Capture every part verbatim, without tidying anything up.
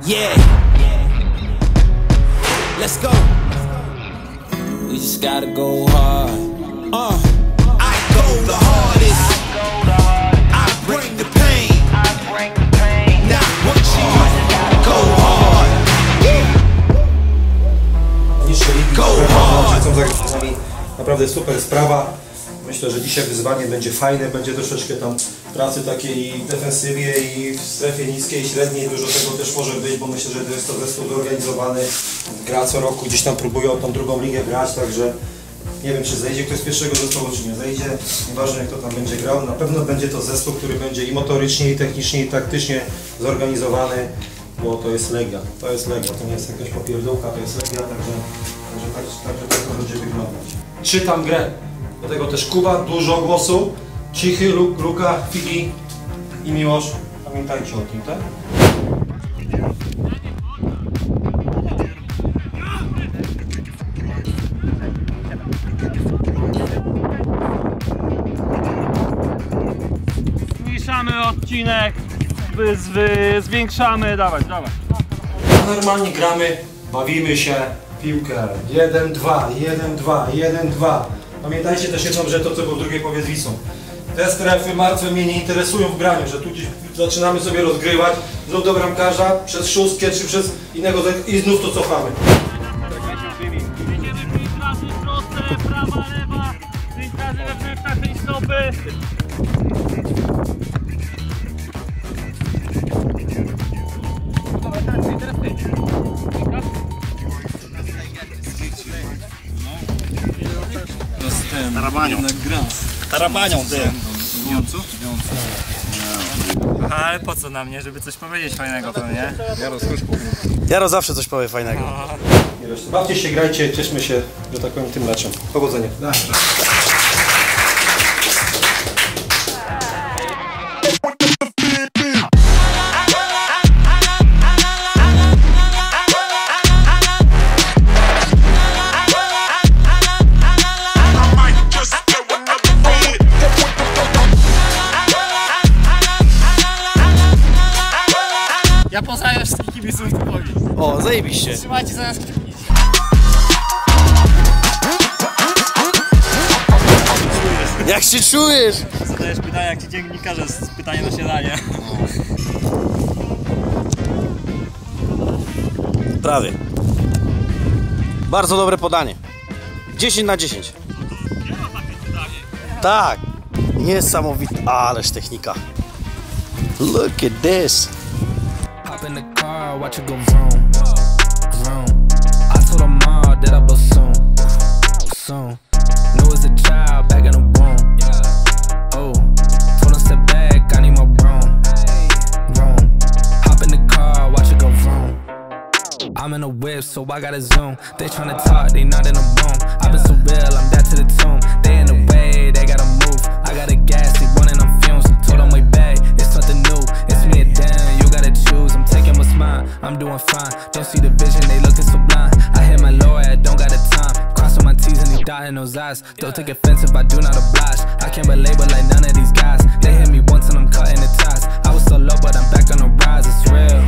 Yeah. Let's go. We just gotta go hard. Uh, I go the hardest. I bring the pain. Not what you go hard. Go hard. Są zagranicznymi. Naprawdę super sprawa. Myślę, że dzisiaj wyzwanie będzie fajne, będzie troszeczkę tam pracy takiej i w defensywie, i w strefie niskiej, średniej, dużo tego też może być, bo myślę, że to jest to zespół zorganizowany, gra co roku, gdzieś tam próbują tą drugą ligę grać, także nie wiem, czy zejdzie ktoś z pierwszego zespołu, czy nie zejdzie, nieważne jak to tam będzie grał, na pewno będzie to zespół, który będzie i motorycznie, i technicznie, i taktycznie zorganizowany, bo to jest Legia, to jest Legia, to nie jest jakaś popierdółka, to jest Legia, także, także, także, także tak to będzie wyglądać. Czytam grę. Do tego też Kuba, dużo głosu, Cichy, Luk, Luka, Figi i Miłosz. Pamiętajcie o tym, tak? Zmniejszamy odcinek, wy, wy, zwiększamy, dawać, dawać. Normalnie gramy, bawimy się, piłkę, jeden dwa, jeden dwa, jeden dwa. Pamiętajcie też jedną rzecz, to co było w drugiej powie z Wisłą. Te strefy martwe mnie nie interesują w graniu, że tu gdzieś zaczynamy sobie rozgrywać, znów do bramkarza, przez szóstkę czy przez innego i znów to cofamy. Jedziemy pięć razy proste, prawa, lewa, pięć razy wewnętrzna, pięć stopy. Tarabanią. Tarabanią, ty. Ale po co na mnie, żeby coś powiedzieć fajnego pewnie? Jaro, skocz po mnie. Jaro zawsze coś powie fajnego. Bawcie się, grajcie, cieszmy się, że tak powiem, tym meczem. Powodzenia. Ja poznaję wszystkich kibiców w Typowi. O, zajebiście. Trzymajcie za nas kciuki. Jak się czujesz? Zadajesz pytania jak ci dziennikarze z pytania na śniadanie. Prawie. Bardzo dobre podanie. dziesięć na dziesięć. Nie ma takie pytanie. Tak. Niesamowite. Ależ technika. Look at this. Hop in the car, watch it go vroom, vroom. I told her mom that I blow soon, soon. Knew as a child back in the womb. Oh, told her step back, I need my broom, vroom. Hop in the car, watch it go vroom. I'm in a whip, so I gotta zoom. They tryna talk, they not in a boom. I been so real, I'm dead to the tomb. They in the way, they gotta move. I got a gas, they running on fumes. Told them way back, it's something new. It's me and Dan, you gotta choose. I'm taking what's mine, I'm doing fine. Don't see the vision, they looking so blind. I hit my lawyer, I don't got the time. Crossing my T's and he dotting those eyes. Don't take offense if I do not oblige. I can't be labeled like none of these guys. They hit me once and I'm cutting the ties. I was so low, but I'm back on the rise, it's real.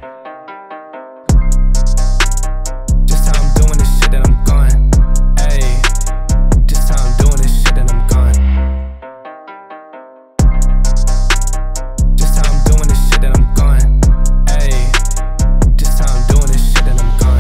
Just how I'm doing this shit and I'm going. Ayy, just how I'm doing this shit and I'm going. Just how I'm doing this shit and I'm going. Ayy, just how I'm doing this shit and I'm going.